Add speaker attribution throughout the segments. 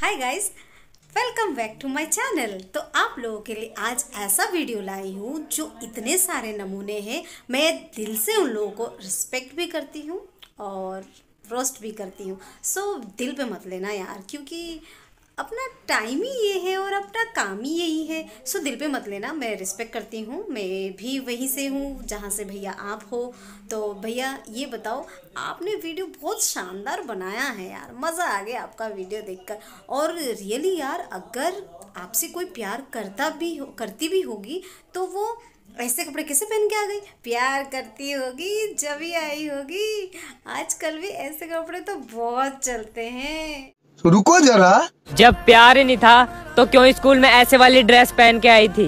Speaker 1: Hi guys, welcome back to my channel. तो आप लोगों के लिए आज ऐसा वीडियो लाई हूँ जो इतने सारे नमूने हैं। मैं दिल से उन लोगों को रिस्पेक्ट भी करती हूँ और रोस्ट भी करती हूँ। सो दिल पे मत लेना यार, क्योंकि अपना टाइम ही ये है और अपना काम ही यही है। सो दिल पे मत लेना। मैं रिस्पेक्ट करती हूँ, मैं भी वहीं से हूँ जहाँ से भैया आप हो। तो भैया ये बताओ, आपने वीडियो बहुत शानदार बनाया है यार, मज़ा आ गया आपका वीडियो देखकर। और रियली यार, अगर आपसे कोई प्यार करती भी होगी तो वो ऐसे कपड़े कैसे पहन के आ गई? प्यार करती होगी जब ही आई होगी। आजकल भी ऐसे कपड़े तो बहुत चलते हैं।
Speaker 2: रुको जरा,
Speaker 3: जब प्यार ही नहीं था तो क्यों स्कूल में ऐसे वाली ड्रेस पहन के आई थी?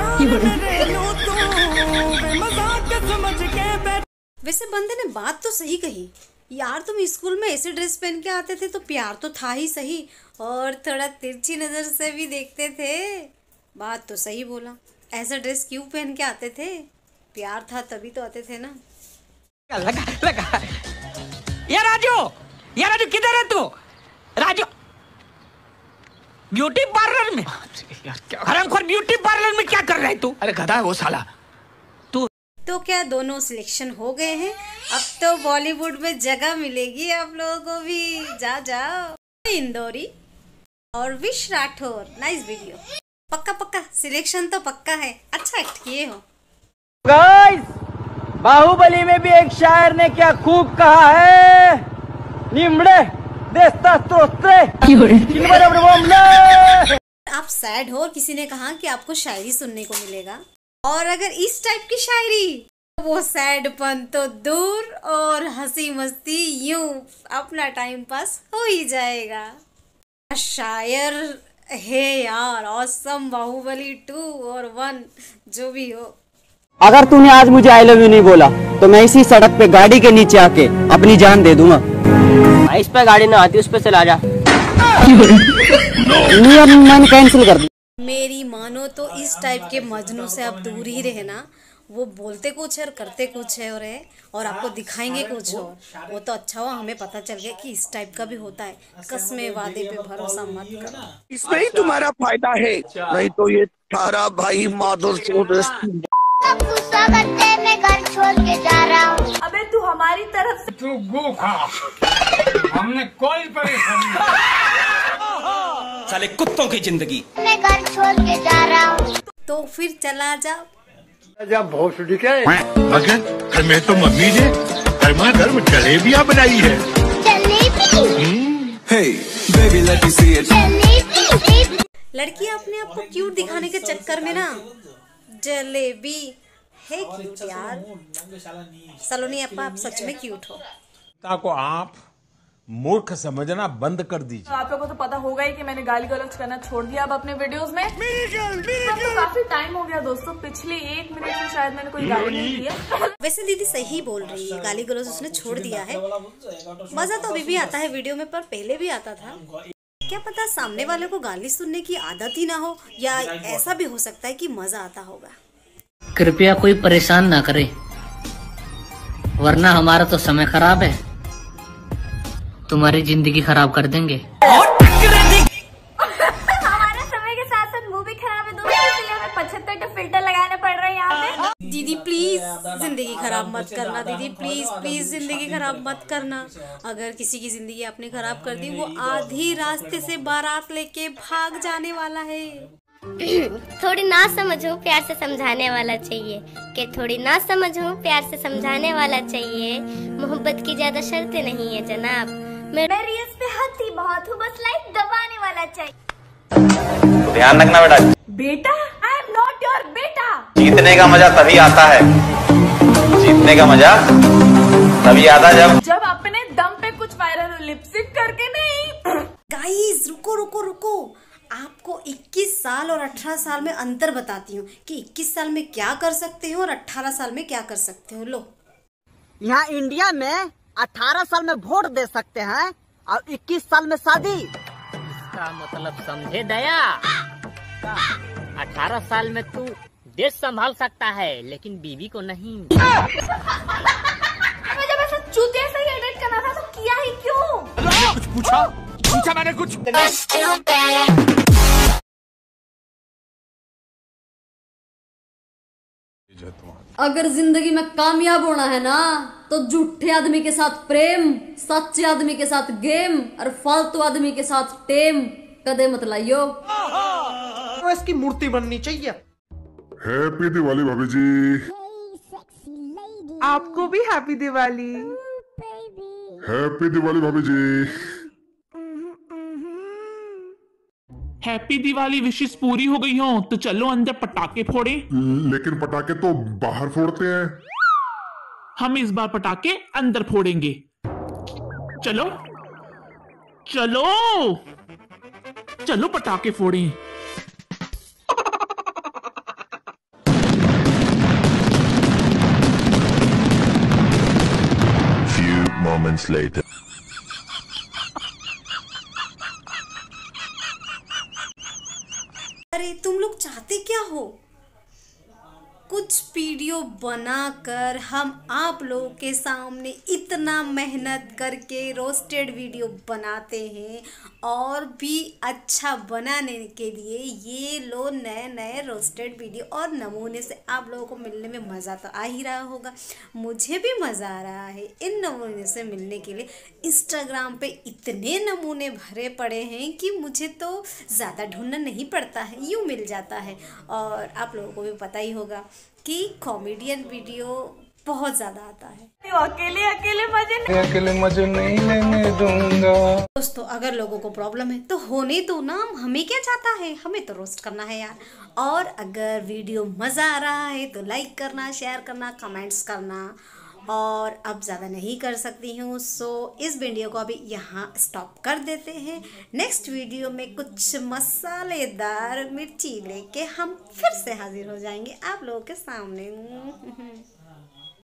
Speaker 1: वैसे बंदे ने बात तो सही कही यार, तुम स्कूल में ऐसे ड्रेस पहन के आते थे तो प्यार तो था ही सही, और थोड़ा तिरछी नजर से भी देखते थे। बात तो सही बोला, ऐसा ड्रेस क्यों पहन के आते थे? प्यार था तभी तो आते थे ना।
Speaker 3: लगा। यार राजू किधर है तू? राजू ब्यूटी पार्लर में हरामखोर ब्यूटी पार्लर में क्या कर रहा है तू? अरे गधा है वो साला।
Speaker 1: तो क्या दोनों सिलेक्शन हो गए हैं? अब तो बॉलीवुड में जगह मिलेगी आप लोगों को भी। जाओ इंदौरी और विश राठौर, नाइस वीडियो। पक्का सिलेक्शन तो पक्का है, अच्छा एक्ट किए हो।
Speaker 3: गाइस, बाहुबली में भी एक शायर ने क्या खूब कहा है, निमड़े
Speaker 1: आप सैड हो और किसी ने कहा कि आपको शायरी सुनने को मिलेगा, और अगर इस टाइप की शायरी, वो सैडपन तो दूर और हंसी मस्ती यूं अपना टाइम पास हो ही जाएगा। शायर है यार, ऑसम। बाहुबली 2 और 1 जो भी हो।
Speaker 4: अगर तूने आज मुझे आई लव यू नहीं बोला तो मैं इसी सड़क पे गाड़ी के नीचे आके अपनी जान दे दूंगा। इस पे गाड़ी ना आती, उस पे चला जा। नहीं, अब मैंने कैंसिल कर दी।
Speaker 1: मेरी मानो तो इस टाइप के मजनू से आप दूर ही रहना। वो बोलते कुछ है और करते कुछ है और आपको दिखाएंगे कुछ और। वो तो अच्छा हुआ हमें पता चल गया कि इस टाइप का भी होता है। कसमें वादे पे भरोसा मत करो,
Speaker 2: इसमें ही तुम्हारा फायदा है, नहीं तो ये सारा भाई माधुर
Speaker 5: गुस्सा करते मैं घर छोड़ के जा रहा हूँ।
Speaker 6: अबे तू हमारी तरफ से
Speaker 7: तू गो खा, हमने कोई परेशानी
Speaker 8: साले कुत्तों की जिंदगी।
Speaker 5: मैं घर छोड़ के जा रहा हूँ।
Speaker 1: तो फिर चला जाओ।
Speaker 2: जब भोसड़ी के मगर घर में तो मम्मी ने गर्मा गर्म जलेबियाँ बनाई है।
Speaker 5: जलेबी
Speaker 1: लड़की अपने आप को क्यूट दिखाने के चक्कर में ना जलेबी है क्यूट यार। सलोनी अपा, आप सच में क्यूट हो।
Speaker 7: को आप मूर्ख समझना बंद कर दीजिए।
Speaker 6: आप लोगों को तो पता होगा ही कि मैंने गाली गलौज करना छोड़ दिया अब अपने वीडियोस में। तो काफी टाइम हो गया दोस्तों, पिछले 1 मिनट में शायद मैंने कोई गाली नहीं दी है।
Speaker 1: वैसे दीदी सही बोल रही है, गाली गलौज उसने छोड़ दिया है। मजा तो अभी भी आता है वीडियो में, पर पहले भी आता था। क्या पता सामने वाले को गाली सुनने की आदत ही ना हो, या ऐसा भी हो सकता है कि मजा आता होगा।
Speaker 9: कृपया कोई परेशान ना करे, वरना हमारा तो समय खराब है, तुम्हारी जिंदगी खराब कर देंगे।
Speaker 5: हमारे समय के साथ साथ वो भी खराब है दोस्तों, इसलिए हमें 75 फिल्टर लगाने पड़ रहे हैं यहाँ पे।
Speaker 1: दीदी प्लीज जिंदगी खराब मत करना, दीदी प्लीज जिंदगी खराब मत करना। अगर किसी की जिंदगी आपने खराब कर दी, वो आधी रास्ते से बारात लेके भाग जाने वाला है।
Speaker 5: थोड़ी ना समझो प्यार से समझाने वाला चाहिए, कि थोड़ी ना समझो प्यार से समझाने वाला चाहिए। मोहब्बत की ज्यादा शर्तें नहीं है जनाब, मेरी इस पे हद ही बहुत हूँ, बस लाइक दबाने वाला चाहिए।
Speaker 8: ध्यान रखना बेटा।
Speaker 6: बेटा, आई एम नॉट योर बेटा।
Speaker 8: जीतने का मजा तभी आता है, जीतने का मजा तभी आता जब
Speaker 6: अपने दम पे कुछ वायरल हो, लिपसिक करके नहीं।
Speaker 1: गाइस रुको, आपको 21 साल और 18 साल में अंतर बताती हूँ कि 21 साल में क्या कर सकते हो और 18 साल में क्या कर सकते हो। लो,
Speaker 4: यहाँ इंडिया में 18 साल में वोट दे सकते हैं और 21 साल में शादी।
Speaker 9: इसका मतलब समझे दया, 18 साल में तू देश संभाल सकता है लेकिन बीवी को नहीं।
Speaker 5: मुझे बस चूतिया से ही एडिट करना था, तो किया ही क्यों?
Speaker 7: कुछ पूछा
Speaker 2: पूछा मैंने कुछ?
Speaker 10: अगर जिंदगी में कामयाब होना है ना तो झूठे आदमी के साथ प्रेम, सच्चे आदमी के साथ गेम और फालतू आदमी के साथ टेम कदे मत लाइयो।
Speaker 11: तो इसकी मूर्ति बननी चाहिए।
Speaker 12: हैप्पी दिवाली भाभी जी।
Speaker 13: आपको भी हैप्पी दिवाली।
Speaker 12: हैप्पी दिवाली भाभी जी।
Speaker 14: हैप्पी दिवाली विशेष पूरी हो गई हो तो चलो अंदर पटाखे फोड़े।
Speaker 12: लेकिन पटाखे तो बाहर फोड़ते हैं।
Speaker 14: हम इस बार पटाखे अंदर फोड़ेंगे। चलो चलो चलो पटाखे फोड़ें।
Speaker 12: Few moments later.
Speaker 1: अरे तुम लोग चाहते क्या हो? कुछ वीडियो बनाकर हम आप लोगों के सामने इतना मेहनत करके रोस्टेड वीडियो बनाते हैं और भी अच्छा बनाने के लिए ये लो नए नए रोस्टेड वीडियो और नमूने से आप लोगों को मिलने में मज़ा तो आ ही रहा होगा। मुझे भी मज़ा आ रहा है इन नमूने से मिलने के लिए। इंस्टाग्राम पे इतने नमूने भरे पड़े हैं कि मुझे तो ज़्यादा ढूंढना नहीं पड़ता है, यूँ मिल जाता है। और आप लोगों को भी पता ही होगा कि कॉमेडियन वीडियो बहुत ज़्यादा आता है।
Speaker 7: अकेले मजे नहीं लेने दूंगा।
Speaker 1: दोस्तों अगर लोगों को प्रॉब्लम है तो होने दो ना, हमें क्या चाहता है, हमें तो रोस्ट करना है यार। और अगर वीडियो मज़ा आ रहा है तो लाइक करना, शेयर करना, कमेंट्स करना। और अब ज़्यादा नहीं कर सकती हूँ, सो इस वीडियो को अभी यहाँ स्टॉप कर देते हैं। नेक्स्ट वीडियो में कुछ मसालेदार मिर्ची लेके हम फिर से हाजिर हो जाएंगे आप लोगों के सामने।